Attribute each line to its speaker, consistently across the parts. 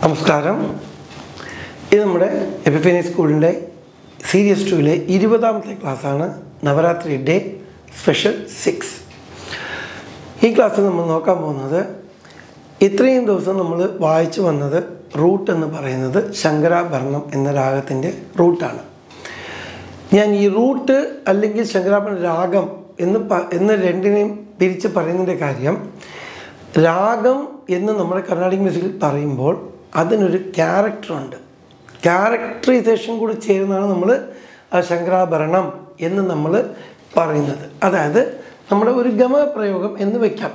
Speaker 1: നമസ്കാരം. ഇത് നമ്മുടെ എപ്പിഫനി സ്കൂളിൻ്റെ സീരീസ് 2-ലെ 20ാമത്തെ ക്ലാസ്സാണ്. Navratri day special 6. ഈ ക്ലാസ്സിൽ നമ്മൾ നോക്കാൻ പോകുന്നത് ഇത്രയും ദിവസം നമ്മൾ വായിച്ചു വന്നത് റൂട്ട് എന്ന് പറയുന്നത് ശങ്കരാഭരണം എന്ന രാഗത്തിൻ്റെ റൂട്ടാണ്. ഞാൻ ഈ റൂട്ട് അല്ലെങ്കിൽ ശങ്കരാഭരണ രാഗം എന്ന് രണ്ടിനെയും പിരിച്ച് പറയുന്നതിൻ്റെ കാര്യം, രാഗം എന്ന് നമ്മൾ കർണാടിക് മ്യൂസിക്കിൽ പറയുമ്പോൾ അതിനൊരു ക്യാരക്ടറുണ്ട്. ക്യാരക്ടറൈസേഷൻ കൂടി ചേരുന്നതാണ് നമ്മൾ ശങ്കരാഭരണം എന്ന് നമ്മൾ പറയുന്നത്. അതായത് നമ്മുടെ ഒരു ഗമപ്രയോഗം എന്ന് വയ്ക്കാം.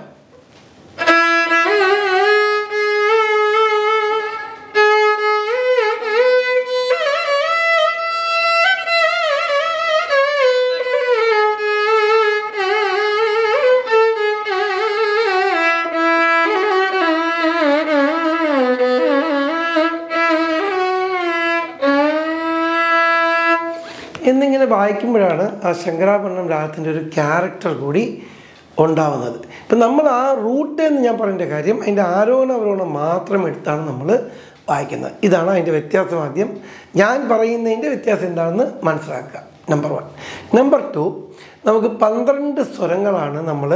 Speaker 1: എന്നിങ്ങനെ വായിക്കുമ്പോഴാണ് ആ ശങ്കരാഭരണം രാഗത്തിൻ്റെ ഒരു ക്യാരക്ടർ കൂടി ഉണ്ടാവുന്നത്. ഇപ്പം നമ്മൾ ആ റൂട്ട് എന്ന് ഞാൻ പറയേണ്ട കാര്യം, അതിൻ്റെ ആരോഹണം അവരോഹണം മാത്രം എടുത്താണ് നമ്മൾ വായിക്കുന്നത്. ഇതാണ് അതിൻ്റെ വ്യത്യാസം. ആദ്യം ഞാൻ പറയുന്നതിൻ്റെ വ്യത്യാസം എന്താണെന്ന് മനസ്സിലാക്കുക. നമ്പർ 1. നമ്പർ 2, നമുക്ക് 12 സ്വരങ്ങളാണ് നമ്മൾ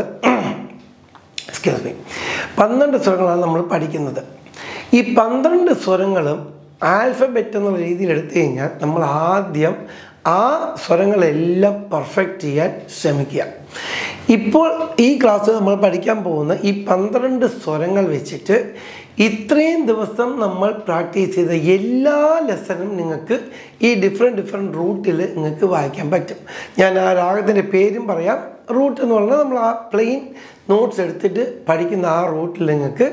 Speaker 1: 12 സ്വരങ്ങളാണ് നമ്മൾ പഠിക്കുന്നത്. ഈ 12 സ്വരങ്ങളും ആൽഫബറ്റ് എന്നുള്ള രീതിയിൽ എടുത്തു കഴിഞ്ഞാൽ നമ്മൾ ആദ്യം ആ സ്വരങ്ങളെല്ലാം പെർഫെക്റ്റ് ചെയ്യാൻ ശ്രമിക്കുക. ഇപ്പോൾ ഈ ക്ലാസ് നമ്മൾ പഠിക്കാൻ പോകുന്ന ഈ 12 സ്വരങ്ങൾ വെച്ചിട്ട് ഇത്രയും ദിവസം നമ്മൾ പ്രാക്ടീസ് ചെയ്ത എല്ലാ ലെസനും നിങ്ങൾക്ക് ഈ ഡിഫറെൻറ്റ് റൂട്ടിൽ നിങ്ങൾക്ക് വായിക്കാൻ പറ്റും. ഞാൻ ആ രാഗത്തിൻ്റെ പേരും പറയാം. റൂട്ട് എന്ന് പറഞ്ഞാൽ നമ്മൾ ആ പ്ലെയിൻ നോട്ട്സ് എടുത്തിട്ട് പഠിക്കുന്ന ആ റൂട്ടിൽ നിങ്ങൾക്ക്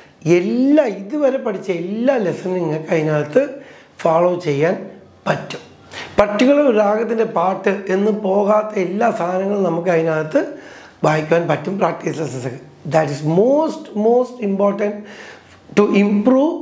Speaker 1: ഇതുവരെ പഠിച്ച എല്ലാ ലെസനും നിങ്ങൾക്ക് അതിനകത്ത് ഫോളോ ചെയ്യാൻ പറ്റും. പർട്ടിക്കുലർ രാഗത്തിൻ്റെ പാട്ട് എന്ന് പോകാത്ത എല്ലാ സാധനങ്ങളും നമുക്ക് അതിനകത്ത് വായിക്കാൻ പറ്റും. Practice lessons that is most important to improve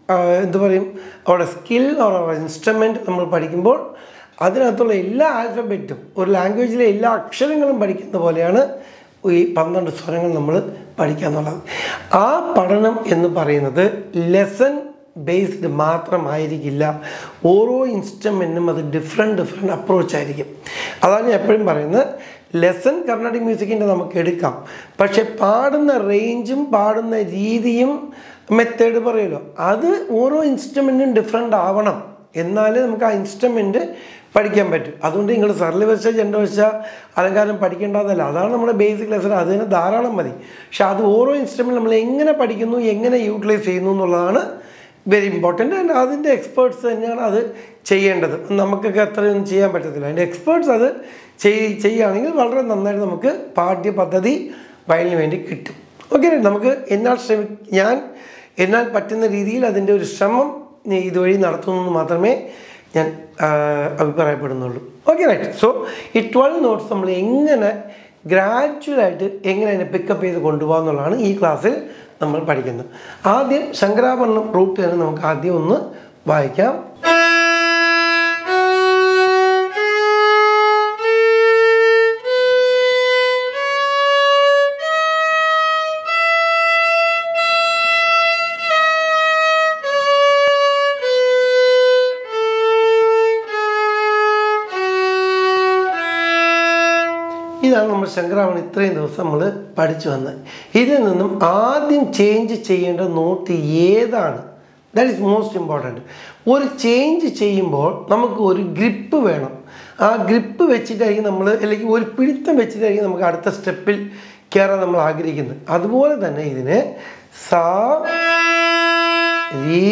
Speaker 1: അവരുടെ സ്കിൽ ഓർ അവർ ഇൻസ്ട്രുമെൻറ്റ്. നമ്മൾ പഠിക്കുമ്പോൾ അതിനകത്തുള്ള എല്ലാ ആൽഫബറ്റും, ഒരു ലാംഗ്വേജിലെ എല്ലാ അക്ഷരങ്ങളും പഠിക്കുന്ന പോലെയാണ് ഈ 12 സ്വരങ്ങൾ നമ്മൾ പഠിക്കുക എന്നുള്ളത്. ആ പഠനം എന്ന് പറയുന്നത് ലെസൺ ബേസ്ഡ് മാത്രമായിരിക്കില്ല. ഓരോ ഇൻസ്ട്രുമെൻറ്റിനും അത് ഡിഫറെൻറ്റ് അപ്രോച്ച് ആയിരിക്കും. അതാണ് ഞാൻ എപ്പോഴും പറയുന്നത്. ലെസൺ കർണാടിക് മ്യൂസിക്കിൻ്റെ നമുക്ക് എടുക്കാം, പക്ഷെ പാടുന്ന റേഞ്ചും പാടുന്ന രീതിയും മെത്തേഡ് പറയുമല്ലോ, അത് ഓരോ ഇൻസ്ട്രുമെൻറ്റും ഡിഫറെൻ്റ് ആവണം. എന്നാലേ നമുക്ക് ആ ഇൻസ്ട്രുമെൻറ്റ് പഠിക്കാൻ പറ്റും. അതുകൊണ്ട് നിങ്ങൾ സർലിവശ ചെണ്ടവശ അലങ്കാരം പഠിക്കേണ്ടതല്ല. അതാണ് നമ്മുടെ ബേസിക് ലെസൺ. അതിന് ധാരാളം മതി. പക്ഷെ അത് ഓരോ ഇൻസ്ട്രുമെൻറ്റ് നമ്മൾ എങ്ങനെ പഠിക്കുന്നു, എങ്ങനെ യൂട്ടിലൈസ് ചെയ്യുന്നു എന്നുള്ളതാണ് വെരി ഇമ്പോർട്ടൻ്റ്. ആൻഡ് അതിൻ്റെ എക്സ്പേർട്സ് തന്നെയാണ് അത് ചെയ്യേണ്ടത്. നമുക്കൊക്കെ അത്രയൊന്നും ചെയ്യാൻ പറ്റത്തില്ല. അതിൻ്റെ എക്സ്പേർട്സ് അത് ചെയ്യുകയാണെങ്കിൽ വളരെ നന്നായിട്ട് നമുക്ക് പാഠ്യപദ്ധതി വയലിന് വേണ്ടി കിട്ടും. ഓക്കെ, നമുക്ക് ഞാൻ എന്നാൽ പറ്റുന്ന രീതിയിൽ അതിൻ്റെ ഒരു ശ്രമം ഇതുവഴി നടത്തുന്നു മാത്രമേ ഞാൻ അഭിപ്രായപ്പെടുന്നുള്ളൂ. Okay, right. സോ ഈ 12 നോട്ട്സ് നമ്മൾ എങ്ങനെ ഗ്രാജുവലായിട്ട് എങ്ങനെ അതിനെ പിക്കപ്പ് ചെയ്ത് കൊണ്ടുപോകുക എന്നുള്ളതാണ് ഈ ക്ലാസ്സിൽ നമ്മൾ പഠിക്കുന്നത്. ആദ്യം ശങ്കരാഭരണം റൂട്ട് തന്നെ നമുക്ക് ആദ്യം ഒന്ന് വായിക്കാം. ഇതാണ് നമ്മൾ ശങ്കരാഭരണം ഇത്രയും ദിവസം നമ്മൾ പഠിച്ചു വന്നത്. ഇതിൽ നിന്നും ആദ്യം ചേഞ്ച് ചെയ്യേണ്ട നോട്ട് ഏതാണ്? That is most important. ഒരു ചേഞ്ച് ചെയ്യുമ്പോൾ നമുക്ക് ഒരു ഗ്രിപ്പ് വേണം. ആ ഗ്രിപ്പ് വെച്ചിട്ടായിരിക്കും നമ്മൾ, അല്ലെങ്കിൽ ഒരു പിടുത്തം വെച്ചിട്ടായിരിക്കും നമുക്ക് അടുത്ത സ്റ്റെപ്പിൽ കയറാൻ നമ്മൾ ആഗ്രഹിക്കുന്നത്. അതുപോലെ തന്നെ ഇതിന് സാ രീ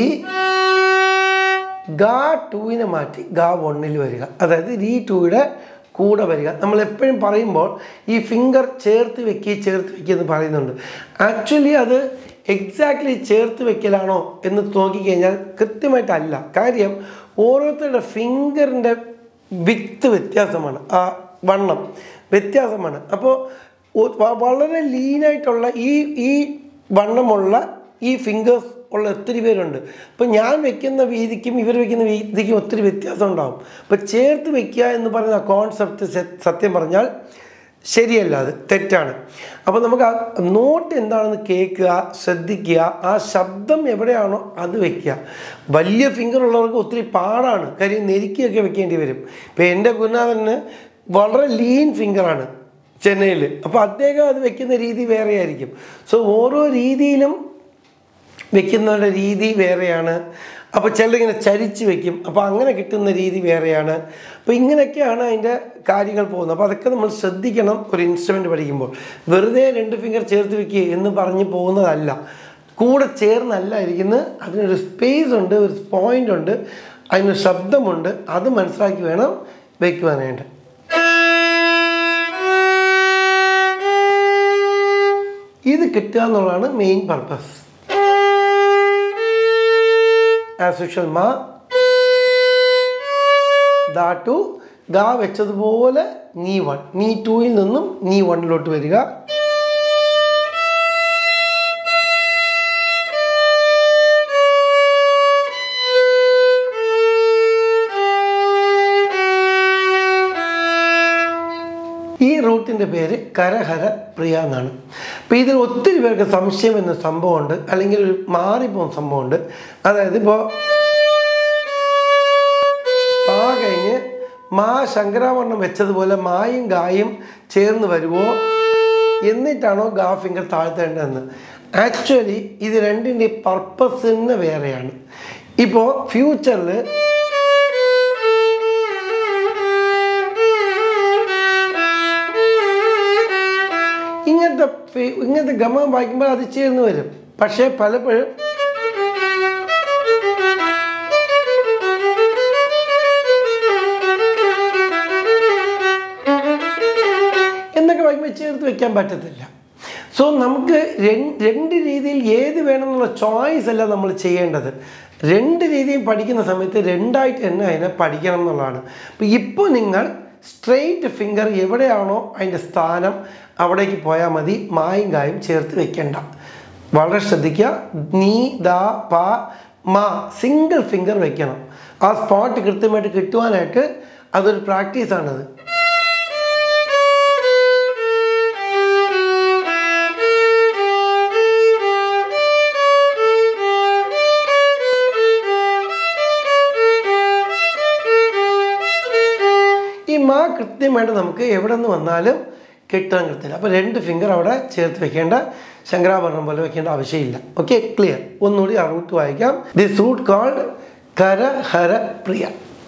Speaker 1: ഗാ 2നെ മാറ്റി ഗാ 1ൽ വരിക. അതായത് രീ 2യുടെ കൂടെ വരിക. നമ്മൾ എപ്പോഴും പറയുമ്പോൾ ഈ ഫിംഗർ ചേർത്ത് വെക്കുക എന്ന് പറയുന്നുണ്ട്. ആക്ച്വലി അത് എക്സാക്ട്ലി ചേർത്ത് വെക്കലാണോ എന്ന് നോക്കിക്കഴിഞ്ഞാൽ കൃത്യമായിട്ടല്ല. കാര്യം ഓരോരുത്തരുടെ ഫിംഗറിൻ്റെ വിഡ്ത്ത് വ്യത്യാസമാണ്, ആ വണ്ണം വ്യത്യാസമാണ്. അപ്പോൾ വളരെ ലീനായിട്ടുള്ള ഈ വണ്ണമുള്ള ഈ ഫിംഗേഴ്സ് ഉള്ള ഒത്തിരി പേരുണ്ട്. അപ്പോൾ ഞാൻ വെക്കുന്ന വീതിക്കും ഇവർ വെക്കുന്ന വീതിക്കും ഒത്തിരി വ്യത്യാസം ഉണ്ടാകും. അപ്പോൾ ചേർത്ത് വെക്കുക എന്ന് പറയുന്ന കോൺസെപ്റ്റ് സത്യം പറഞ്ഞാൽ ശരിയല്ല, അത് തെറ്റാണ്. അപ്പോൾ നമുക്ക് ആ നോട്ട് എന്താണെന്ന് കേൾക്കുക, ശ്രദ്ധിക്കുക, ആ ശബ്ദം എവിടെയാണോ അത് വെക്കുക. വലിയ ഫിംഗർ ഉള്ളവർക്ക് ഒത്തിരി പാടാണ്, കാര്യം നെരുക്കിയൊക്കെ വെക്കേണ്ടി വരും. ഇപ്പോൾ എൻ്റെ ഗുരുനാഥന് വളരെ ലീൻ ഫിംഗറാണ് ചെന്നൈയിൽ, അപ്പോൾ അദ്ദേഹം അത് വെക്കുന്ന രീതി വേറെ ആയിരിക്കും. സോ ഓരോ രീതിയിലും വെക്കുന്നവരുടെ രീതി വേറെയാണ്. അപ്പോൾ ചിലരിങ്ങനെ ചരിച്ച് വെക്കും, അപ്പോൾ അങ്ങനെ കിട്ടുന്ന രീതി വേറെയാണ്. അപ്പോൾ ഇങ്ങനെയൊക്കെയാണ് അതിൻ്റെ കാര്യങ്ങൾ പോകുന്നത്. അപ്പോൾ അതൊക്കെ നമ്മൾ ശ്രദ്ധിക്കണം ഒരു ഇൻസ്ട്രുമെൻ്റ് പഠിക്കുമ്പോൾ. വെറുതെ 2 ഫിംഗർ ചേർത്ത് വെക്കുക എന്ന് പറഞ്ഞ് പോകുന്നതല്ല, കൂടെ ചേർന്നല്ല ഇരിക്കുന്നത്. അതിനൊരു സ്പേസ് ഉണ്ട്, ഒരു പോയിൻ്റ് ഉണ്ട്, അതിനൊരു ശബ്ദമുണ്ട്. അത് മനസ്സിലാക്കി വേണം വയ്ക്കുവാനായിട്ട്. ഇത് കിട്ടുക എന്നുള്ളതാണ് main purpose. As usual, ma, da 2, ga വെച്ചതുപോലെ നീ 1, നീ 2ൽ നിന്നും നീ 1ലോട്ട് വരിക. ഈ റൂട്ടിൻ്റെ പേര് കരഹര പ്രിയ എന്നാണ്. അപ്പോൾ ഇതിൽ ഒത്തിരി പേർക്ക് സംശയം എന്ന സംഭവമുണ്ട്, അല്ലെങ്കിൽ ഒരു മാറിപ്പോകുന്ന സംഭവമുണ്ട്. അതായത് ഇപ്പോൾ പാ കഴിഞ്ഞ് മാ ശങ്കരാഭരണം വെച്ചതുപോലെ മായും ഗായും ചേർന്ന് വരുമോ, എന്നിട്ടാണോ ഗാ ഫിംഗർ താഴ്ത്തേണ്ടതെന്ന്. ആക്ച്വലി ഇത് രണ്ടിൻ്റെ പർപ്പസ് തന്നെ വേറെയാണ്. ഇപ്പോൾ ഫ്യൂച്ചറിൽ ഇങ്ങനത്തെ ഗമം വായിക്കുമ്പോൾ അത് ചേർന്ന് വരും. പക്ഷേ പലപ്പോഴും എന്നൊക്കെ വായിക്കുമ്പോൾ ചേർത്ത് വെക്കാൻ പറ്റത്തില്ല. സോ നമുക്ക് രണ്ട് രീതിയിൽ ഏത് വേണമെന്നുള്ള ചോയ്സ് അല്ല നമ്മൾ ചെയ്യേണ്ടത്. 2 രീതിയും പഠിക്കുന്ന സമയത്ത് 2ആയിട്ട് തന്നെ അതിനെ പഠിക്കണം എന്നുള്ളതാണ്. അപ്പോൾ ഇപ്പോൾ നിങ്ങൾ സ്ട്രെയിറ്റ് ഫിംഗർ എവിടെയാണോ അതിൻ്റെ സ്ഥാനം അവിടേക്ക് പോയാൽ മതി, മായും ഗായും ചേർത്ത് വെക്കേണ്ട. വളരെ ശ്രദ്ധിക്കുക. നീ, ദാ, പ, മാ സിംഗിൾ ഫിംഗർ വെക്കണം. ആ സ്പോട്ട് കൃത്യമായിട്ട് കിട്ടുവാനായിട്ട് അതൊരു പ്രാക്ടീസാണത്. ഈ മാ കൃത്യമായിട്ട് നമുക്ക് എവിടെ നിന്ന് വന്നാലും കിട്ടാൻ കൃത്യമില്ല. അപ്പോൾ 2 ഫിംഗർ അവിടെ ചേർത്ത് വെക്കേണ്ട, ശങ്കരാഭരണം പോലെ വെക്കേണ്ട ആവശ്യമില്ല. Okay, clear. ഒന്നുകൂടി ആ റൂട്ട് വായിക്കാം. This root called Kharaharapriya.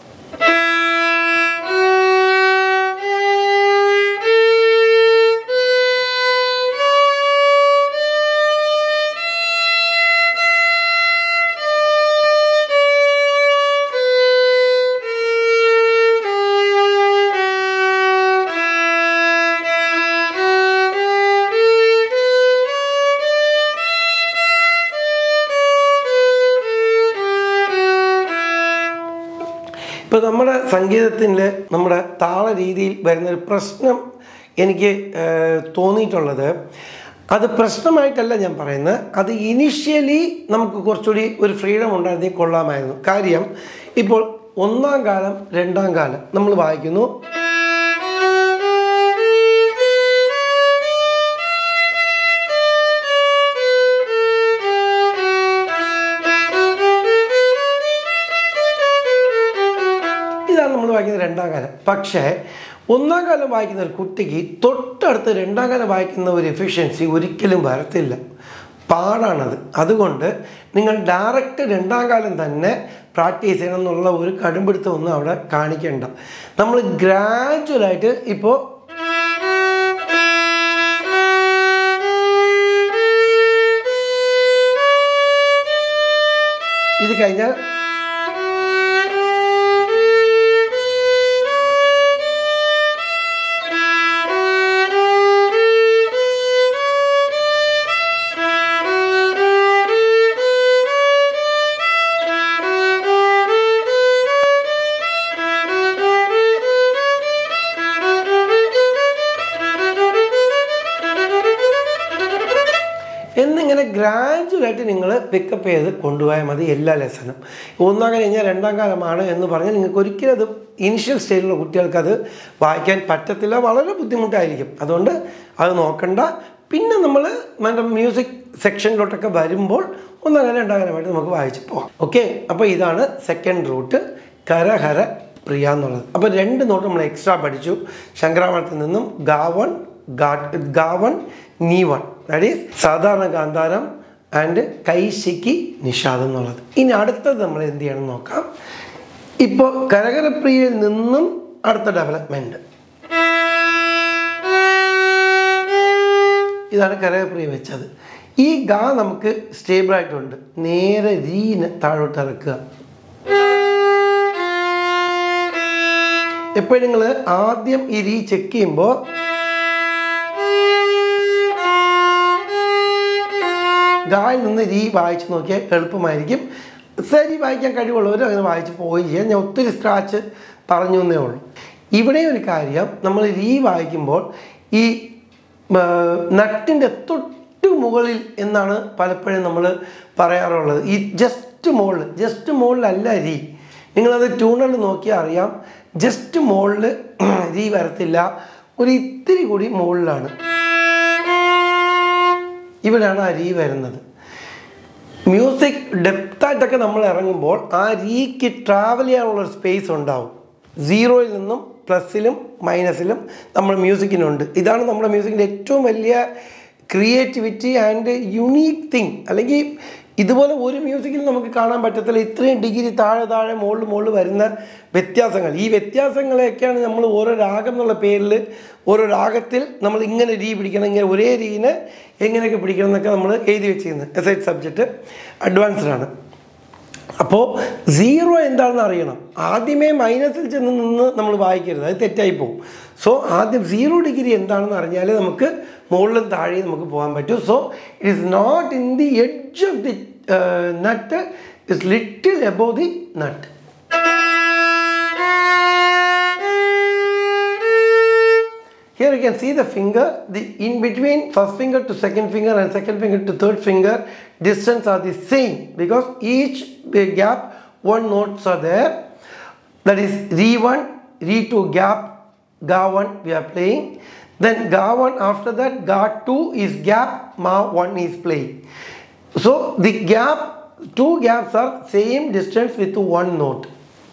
Speaker 1: ഇപ്പോൾ നമ്മുടെ സംഗീതത്തിൻ്റെ നമ്മുടെ താള രീതിയിൽ വരുന്നൊരു പ്രശ്നം എനിക്ക് തോന്നിയിട്ടുള്ളത്, അത് പ്രശ്നമായിട്ടല്ല ഞാൻ പറയുന്നത്, അത് ഇനിഷ്യലി നമുക്ക് കുറച്ചുകൂടി ഒരു ഫ്രീഡം ഉണ്ടായിരുന്നെങ്കിൽ കൊള്ളാമായിരുന്നു. കാര്യം ഇപ്പോൾ 1-ാം കാലം 2-ാം കാലം നമ്മൾ വായിക്കുന്നു. ഇതാണ് നമ്മൾ വായിക്കുന്നത് 2-ാം കാലം. പക്ഷേ 1-ാം കാലം വായിക്കുന്ന ഒരു കുട്ടിക്ക് തൊട്ടടുത്ത് 2-ാം കാലം വായിക്കുന്ന ഒരു എഫിഷ്യൻസി ഒരിക്കലും വരത്തില്ല. പാടാണത്. അതുകൊണ്ട് നിങ്ങൾ ഡയറക്റ്റ് 2-ാം കാലം തന്നെ പ്രാക്ടീസ് ചെയ്യണം എന്നുള്ള ഒരു കടുംപിടുത്തമൊന്നും അവിടെ കാണിക്കേണ്ട. നമ്മൾ ഗ്രാജുവലായിട്ട് ഇപ്പോൾ ഇത് കഴിഞ്ഞാൽ എന്നിങ്ങനെ ഗ്രാജുവലായിട്ട് നിങ്ങൾ പിക്കപ്പ് ചെയ്ത് കൊണ്ടുപോയാൽ മതി എല്ലാ ലെസനും. ഒന്നാം കാലം കഴിഞ്ഞാൽ രണ്ടാം കാലമാണ് എന്ന് പറഞ്ഞാൽ നിങ്ങൾക്ക് ഒരിക്കലും അത് ഇനിഷ്യൽ സ്റ്റേജിലുള്ള കുട്ടികൾക്കത് വായിക്കാൻ പറ്റത്തില്ല, വളരെ ബുദ്ധിമുട്ടായിരിക്കും. അതുകൊണ്ട് അത് നോക്കണ്ട. പിന്നെ നമ്മൾ മ്യൂസിക് സെക്ഷനിലോട്ടൊക്കെ വരുമ്പോൾ ഒന്നാം കാലം രണ്ടാം കാലമായിട്ട് നമുക്ക് വായിച്ച് പോകാം. ഓക്കെ, അപ്പോൾ ഇതാണ് സെക്കൻഡ് റൂട്ട് കരഹര പ്രിയ എന്നുള്ളത്. അപ്പോൾ 2 നോട്ട് നമ്മൾ എക്സ്ട്രാ പഠിച്ചു. ശങ്കരാഭരണത്തിൽ നിന്നും ഗാവൺ, ഗാവൺ, നീവൺ, ദാറ്റ് ഈസ് സാധാരണ ഗാന്ധാരം ആൻഡ് കൈശിക്കി നിഷാദം എന്നുള്ളത്. ഇനി അടുത്തത് നമ്മൾ എന്ത് ചെയ്യണം നോക്കാം. ഇപ്പോൾ കരകരപ്രിയയിൽ നിന്നും അടുത്ത ഡെവലപ്മെൻറ്റ് ഇതാണ് കരകരപ്രിയ വെച്ചത്. ഈ ഗാ നമുക്ക് സ്റ്റേബിളായിട്ടുണ്ട്. നേരെ രീന് താഴോട്ട് ഇറക്കുക. എപ്പോഴും നിങ്ങൾ ആദ്യം ഈ രീ ചെക്ക് ചെയ്യുമ്പോൾ ഗായിൽ നിന്ന് രീ വായിച്ച് നോക്കിയാൽ എളുപ്പമായിരിക്കും. സരി വായിക്കാൻ കഴിവുള്ളവർ അങ്ങനെ വായിച്ച് പോവുകയും ചെയ്യാം. ഞാൻ ഒത്തിരി സ്ക്രാച്ച് പറഞ്ഞു എന്നേ ഉള്ളൂ. ഇവിടെ ഒരു കാര്യം, നമ്മൾ രീ വായിക്കുമ്പോൾ ഈ നട്ടിൻ്റെ തൊട്ട് മുകളിൽ എന്നാണ് പലപ്പോഴും നമ്മൾ പറയാറുള്ളത്. ഈ ജസ്റ്റ് മുകളിലല്ല രീ. നിങ്ങളത് ട്യൂണറിൽ നോക്കിയാൽ അറിയാം. ജസ്റ്റ് മുകളിൽ രീ വരത്തില്ല, ഒരു ഇത്തിരി കൂടി മുകളിലാണ്. ഇവിടെയാണ് ആ രീ വരുന്നത്. മ്യൂസിക് ഡെപ്തായിട്ടൊക്കെ നമ്മൾ ഇറങ്ങുമ്പോൾ ആ രീക്ക് ട്രാവൽ ചെയ്യാനുള്ളൊരു സ്പേസ് ഉണ്ടാവും. 0യിൽ നിന്നും പ്ലസിലും മൈനസിലും നമ്മൾ മ്യൂസിക്കിനുണ്ട്. ഇതാണ് നമ്മുടെ മ്യൂസിക്കിൻ്റെ ഏറ്റവും വലിയ ക്രിയേറ്റിവിറ്റി ആൻഡ് യുണീക്ക് തിങ്. അല്ലെങ്കിൽ ഇതുപോലെ ഒരു മ്യൂസിക്കിൽ നമുക്ക് കാണാൻ പറ്റത്തില്ല. ഇത്രയും ഡിഗ്രി താഴെ മുകളിൽ വരുന്ന വ്യത്യാസങ്ങൾ. ഈ വ്യത്യാസങ്ങളെയൊക്കെയാണ് നമ്മൾ ഓരോ രാഗം എന്നുള്ള പേരിൽ ഓരോ രാഗത്തിൽ നമ്മൾ ഇങ്ങനെ രീ പിടിക്കണം, ഇങ്ങനെ ഒരേ രീനെ എങ്ങനെയൊക്കെ പിടിക്കണം എന്നൊക്കെ നമ്മൾ എഴുതി വെച്ചിരുന്നത്. എസൈഡ് സബ്ജക്റ്റ് അഡ്വാൻസ്ഡ് ആണ്. അപ്പോൾ 0 എന്താണെന്ന് അറിയണം. ആദ്യമേ മൈനസിൽ ചെന്ന് നിന്ന് നമ്മൾ വായിക്കരുത്, അത് തെറ്റായി പോകും. സോ ആദ്യം 0 ഡിഗ്രി എന്താണെന്ന് അറിഞ്ഞാൽ നമുക്ക് മുകളിലും താഴെയും നമുക്ക് പോകാൻ പറ്റും. So it is not in the edge of the nut, it's little above the nut. Here you can see the finger, the in between first finger to second finger and second finger to third finger distance are the same because each gap one notes are there. That is Re1, Re2 gap, Ga1 we are playing. Then Ga1 after that, Ga2 is gap, Ma1 is playing. So the gap, 2 gaps are same distance with one note.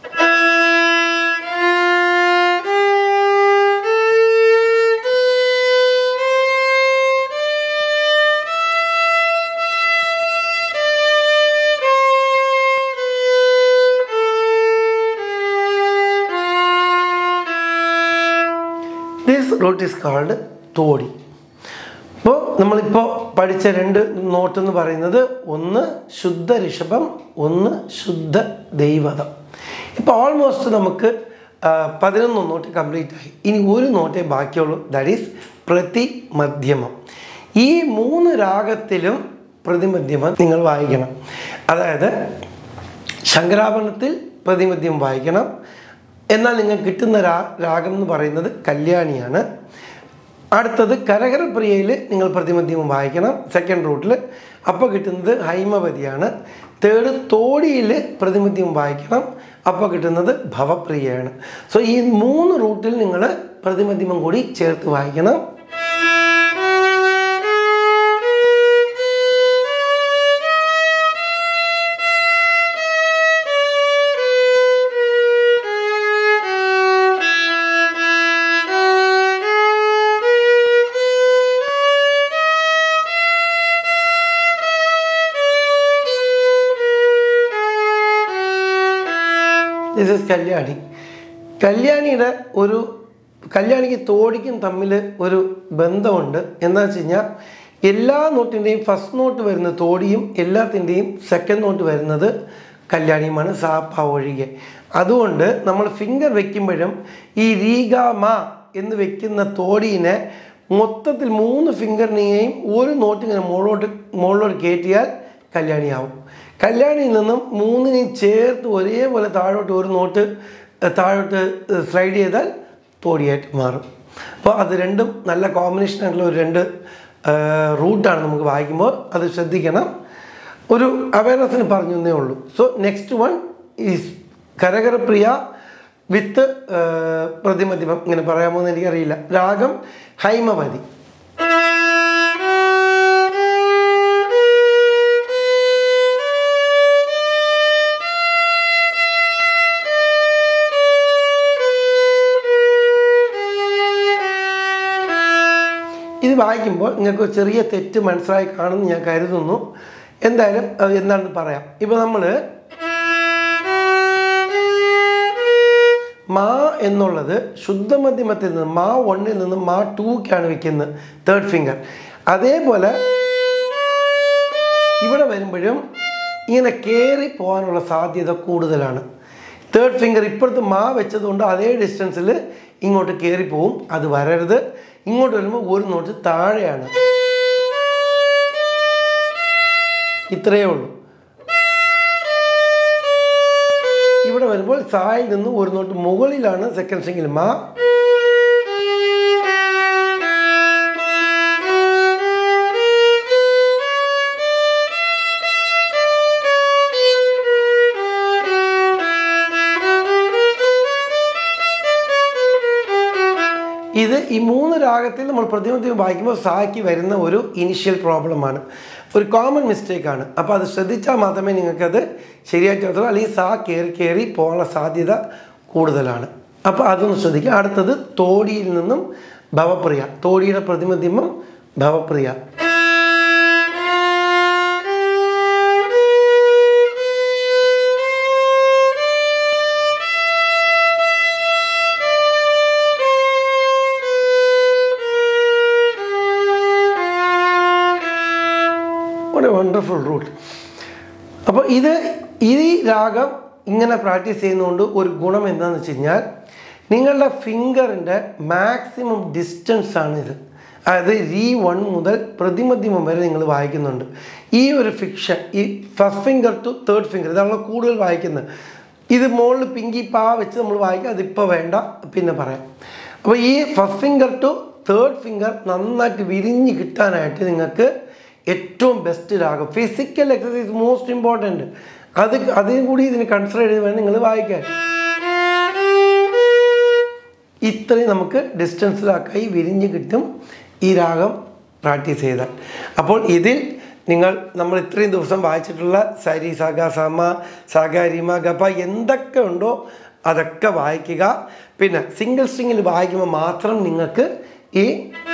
Speaker 1: This root is called Todi. അപ്പോൾ നമ്മളിപ്പോൾ പഠിച്ച 2 not എന്ന് പറയുന്നത് ഒന്ന് ശുദ്ധ ഋഷഭം, ഒന്ന് ശുദ്ധ ദൈവതം. ഇപ്പോൾ ഓൾമോസ്റ്റ് നമുക്ക് 11 നോട്ട് കംപ്ലീറ്റ് ആയി. ഇനി ഒരു നോട്ടേ ബാക്കിയുള്ളൂ, ദാറ്റ് ഈസ് പ്രതിമധ്യമം. ഈ 3 രാഗത്തിലും പ്രതിമധ്യമം നിങ്ങൾ വായിക്കണം. അതായത് ശങ്കരാഭരണത്തിൽ പ്രതിമധ്യം വായിക്കണം. എന്നാൽ നിങ്ങൾക്ക് കിട്ടുന്ന രാഗം എന്ന് പറയുന്നത് കല്യാണിയാണ്. അടുത്തത് കരകരപ്രിയയിൽ നിങ്ങൾ പ്രതിമധ്യമം വായിക്കണം സെക്കൻഡ് റൂട്ടിൽ. അപ്പോൾ കിട്ടുന്നത് ഹൈമവതിയാണ്. തേർഡ് തോടിയിൽ പ്രതിമധ്യമം വായിക്കണം. അപ്പോൾ കിട്ടുന്നത് ഭവപ്രിയയാണ്. സോ ഈ 3 റൂട്ടിൽ നിങ്ങൾ പ്രതിമധ്യമം കൂടി ചേർത്ത് വായിക്കണം. This is Kalyani. കല്യാണിക്ക് തോടിക്കും തമ്മിൽ ഒരു ബന്ധമുണ്ട്. എന്താ വെച്ച് കഴിഞ്ഞാൽ എല്ലാ നോട്ടിൻ്റെയും ഫസ്റ്റ് നോട്ട് വരുന്നത് തോടിയും എല്ലാത്തിൻ്റെയും സെക്കൻഡ് നോട്ട് വരുന്നത് കല്യാണിയുമാണ്, സാപ്പ ഒഴികെ. അതുകൊണ്ട് നമ്മൾ ഫിംഗർ വെക്കുമ്പോഴും ഈ രീഗ മ എന്ന് വെക്കുന്ന തോടീനെ മൊത്തത്തിൽ 3 ഫിംഗറിനെയും ഒരു നോട്ട് ഇങ്ങനെ മുകളിലോട്ട് കയറ്റിയാൽ കല്യാണിയാവും. കല്യാണിയിൽ നിന്നും 3നെയും ചേർത്ത് ഒരേപോലെ താഴോട്ട് ഒരു നോട്ട് താഴോട്ട് സ്ലൈഡ് ചെയ്താൽ തോടിയായിട്ട് മാറും. അപ്പോൾ അത് രണ്ടും നല്ല കോമ്പിനേഷൻ ആയിട്ടുള്ള ഒരു 2 റൂട്ടാണ് നമുക്ക് വായിക്കുമ്പോൾ, അത് ശ്രദ്ധിക്കണം. ഒരു അവയർനെസ്സിന് പറഞ്ഞു എന്നേ ഉള്ളൂ. So next one is Kharaharapriya with പ്രതിമധ്യമം. ഇങ്ങനെ പറയാമോ എന്ന് എനിക്കറിയില്ല. രാഗം ഹൈമവതി. ഇത് വായിക്കുമ്പോൾ നിങ്ങൾക്ക് ചെറിയ തെറ്റ് മനസ്സിലായി കാണുമെന്ന് ഞാൻ കരുതുന്നു. എന്തായാലും അത് എന്താണെന്ന് പറയാം. ഇപ്പോൾ നമ്മൾ മാ എന്നുള്ളത് ശുദ്ധമധ്യമത്തിൽ നിന്ന് മാ 1 നിന്ന് മാ 2ക്കാണ് വയ്ക്കുന്നത്, തേർഡ് ഫിംഗർ. അതേപോലെ ഇവിടെ വരുമ്പോഴും ഇങ്ങനെ കയറി പോകാനുള്ള സാധ്യത കൂടുതലാണ്. തേർഡ് ഫിംഗർ ഇപ്പുറത്ത് മാ വെച്ചതുകൊണ്ട് അതേ ഡിസ്റ്റൻസിൽ ഇങ്ങോട്ട് കയറി പോവും. അത് വരരുത്. ഇങ്ങോട്ട് വരുമ്പോൾ ഒരു നോട്ട് താഴെയാണ്. ഇത്രയേ ഉള്ളൂ. ഇവിടെ വരുമ്പോൾ സായിൽ നിന്ന് ഒരു നോട്ട് മുകളിലാണ് സെക്കൻഡ് സ്ട്രിങ്ങിൽ മാ. ഇത് ഈ 3 രാഗത്തിൽ നമ്മൾ പ്രതിമധ്യമം വായിക്കുമ്പോൾ സായ്ക്ക് വരുന്ന ഒരു ഇനിഷ്യൽ പ്രോബ്ലമാണ്, ഒരു കോമൺ മിസ്റ്റേക്കാണ്. അപ്പോൾ അത് ശ്രദ്ധിച്ചാൽ മാത്രമേ നിങ്ങൾക്കത് ശരിയായിട്ട് വരത്തുള്ളൂ. അല്ലെങ്കിൽ സാ കയറി പോകാനുള്ള സാധ്യത കൂടുതലാണ്. അപ്പോൾ അതൊന്ന് ശ്രദ്ധിക്കുക. അടുത്തത് തോടിയിൽ നിന്നും ഭവപ്രിയ. തോടിയുടെ പ്രതിമധ്യമം ഭവപ്രിയ. Wonderful root. അപ്പോൾ ഈ രാഗം ഇങ്ങനെ പ്രാക്ടീസ് ചെയ്യുന്നതുകൊണ്ട് ഒരു ഗുണം എന്താണെന്ന് വെച്ച് കഴിഞ്ഞാൽ നിങ്ങളുടെ ഫിംഗറിൻ്റെ മാക്സിമം ഡിസ്റ്റൻസ് ആണിത്. അതായത് Re1 മുതൽ പ്രതിമധ്യമം വരെ നിങ്ങൾ വായിക്കുന്നുണ്ട്. ഈ ഒരു ഫിക്ഷൻ, ഈ first finger to third finger, ഇതാണല്ലോ കൂടുതൽ വായിക്കുന്നത്. ഇത് മുകളിൽ പിങ്കി പാ വെച്ച് നമ്മൾ വായിക്കുക. അതിപ്പോൾ വേണ്ട, പിന്നെ പറയാം. അപ്പോൾ ഈ first finger to third finger നന്നായിട്ട് വിരിഞ്ഞ് കിട്ടാനായിട്ട് നിങ്ങൾക്ക് ഏറ്റവും ബെസ്റ്റ് രാഗം, ഫിസിക്കൽ എക്സസൈസ് മോസ്റ്റ് ഇമ്പോർട്ടൻറ്റ്, അതിനും കൂടി ഇതിന് കൺസിഡർ ചെയ്ത് വേണം നിങ്ങൾ വായിക്കാൻ. ഇത്രയും നമുക്ക് ഡിസ്റ്റൻസിലാക്കായി വിരിഞ്ഞ് കിട്ടും ഈ രാഗം പ്രാക്ടീസ് ചെയ്താൽ. അപ്പോൾ ഇതിൽ നമ്മൾ ഇത്രയും ദിവസം വായിച്ചിട്ടുള്ള സരി സഗ സമ സഗ റിമ ഗപ എന്തൊക്കെ ഉണ്ടോ അതൊക്കെ വായിക്കുക. പിന്നെ സിംഗിൾ സ്ട്രിങ്ങിൽ വായിക്കുമ്പോൾ മാത്രം നിങ്ങൾക്ക് ഈ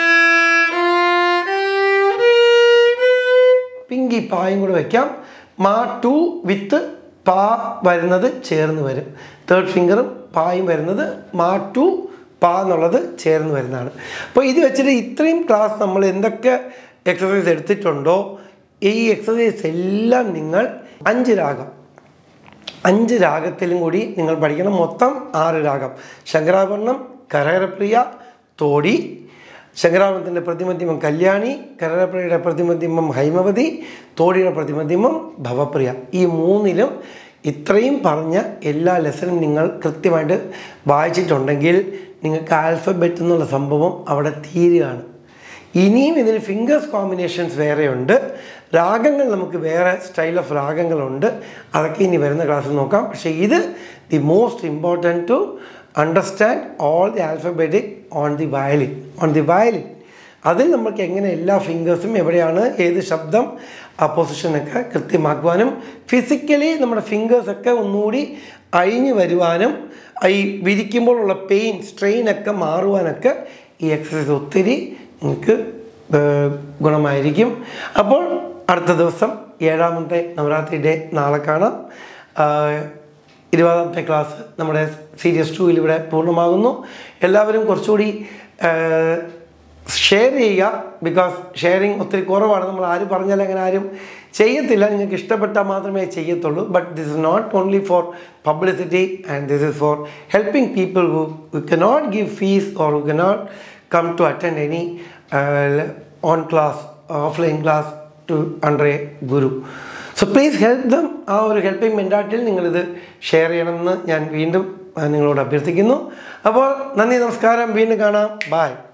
Speaker 1: പിങ്കി പായും കൂടെ വയ്ക്കാം. മാ 2 വിത്ത് പാ വരുന്നത് ചേർന്ന് വരും. തേർഡ് ഫിംഗറും പായും വരുന്നത് മാ 2 പാ എന്നുള്ളത് ചേർന്ന് വരുന്നതാണ്. അപ്പോൾ ഇത് വെച്ചിട്ട് ഇത്രയും ക്ലാസ് നമ്മൾ എന്തൊക്കെ എക്സസൈസ് എടുത്തിട്ടുണ്ടോ ഈ എക്സസൈസ് എല്ലാം നിങ്ങൾ 5 രാഗത്തിലും കൂടി നിങ്ങൾ പഠിക്കണം. മൊത്തം 6 രാഗം. ശങ്കരാഭരണം, കരകരപ്രിയ, തോടി, ശങ്കരാഭരണത്തിൻ്റെ പ്രതിമധ്യമം കല്യാണി, കരകരപ്രിയയുടെ പ്രതിമധ്യമം ഹൈമവതി, തോടിയുടെ പ്രതിമധ്യമം ഭവപ്രിയ. ഈ 3ലും ഇത്രയും പറഞ്ഞ എല്ലാ ലെസണും നിങ്ങൾ കൃത്യമായിട്ട് വായിച്ചിട്ടുണ്ടെങ്കിൽ നിങ്ങൾക്ക് ആൽഫബറ്റ് എന്നുള്ള സംഭവം അവിടെ തീരുകയാണ്. ഇനിയും ഇതിന് ഫിംഗേഴ്സ് കോമ്പിനേഷൻസ് വേറെയുണ്ട്, രാഗങ്ങൾ നമുക്ക് വേറെ സ്റ്റൈൽ ഓഫ് രാഗങ്ങളുണ്ട്. അതൊക്കെ ഇനി വരുന്ന ക്ലാസ്സിൽ നോക്കാം. പക്ഷേ ഇത് the most important to understand all the alphabetic on the violin. അതിൽ നമുക്ക് എങ്ങനെ എല്ലാ ഫിംഗേഴ്സും എവിടെയാണ്, ഏത് ശബ്ദം, ആ പൊസിഷനൊക്കെ കൃത്യമാക്കുവാനും ഫിസിക്കലി നമ്മുടെ ഫിംഗേഴ്സൊക്കെ ഒന്നുകൂടി അഴിഞ്ഞു വരുവാനും ഈ വിരിക്കുമ്പോഴുള്ള പെയിൻ, സ്ട്രെയിനൊക്കെ മാറുവാനൊക്കെ ഈ എക്സസൈസ് ഒത്തിരി നിങ്ങൾക്ക് ഗുണമായിരിക്കും. അപ്പോൾ അടുത്ത ദിവസം 7ാമത്തെ നവരാത്രി ഡേ നാളെ കാണാം. 20ാമത്തെ ക്ലാസ് നമ്മുടെ സീരീസ് 2 ഇവിടെ പൂർണ്ണമാകുന്നു. എല്ലാവരും കുറച്ചുകൂടി ഷെയർ ചെയ്യുക. ബിക്കോസ് ഷെയറിങ് ഒത്തിരി കുറവാണ്. നമ്മൾ ആരും പറഞ്ഞാൽ അങ്ങനെ ആരും ചെയ്യത്തില്ല. നിങ്ങൾക്ക് ഇഷ്ടപ്പെട്ടാൽ മാത്രമേ ചെയ്യത്തുള്ളൂ. But this is not only for publicity and this is for helping people who cannot give fees or who cannot come to attend any offline class to under a guru. So please help them. ആ ഒരു helping മെൻറ്റാലിറ്റിയിൽ നിങ്ങളിത് share ചെയ്യണമെന്ന് ഞാൻ വീണ്ടും നിങ്ങളോട് അഭ്യർത്ഥിക്കുന്നു. അപ്പോൾ നന്ദി, നമസ്കാരം, വീണ്ടും കാണാം. ബൈ.